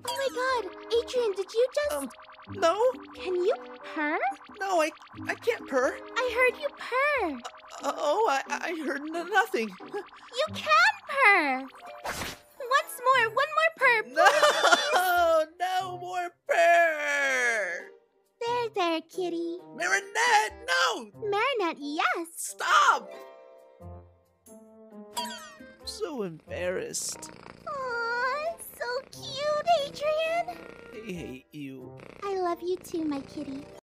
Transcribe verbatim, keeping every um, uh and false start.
Oh my god! Adrian, did you just... Um, no, Can you purr? no, I, I can't purr. I heard you purr. Uh, oh, I, I heard n- nothing. You can purr. Once more, one more purr, please. No, no more purr. There, there, kitty. Marinette, no, Marinette, yes. stop. I'm so embarrassed. Aw, so cute, Adrian. I hate you. I love you too, my kitty.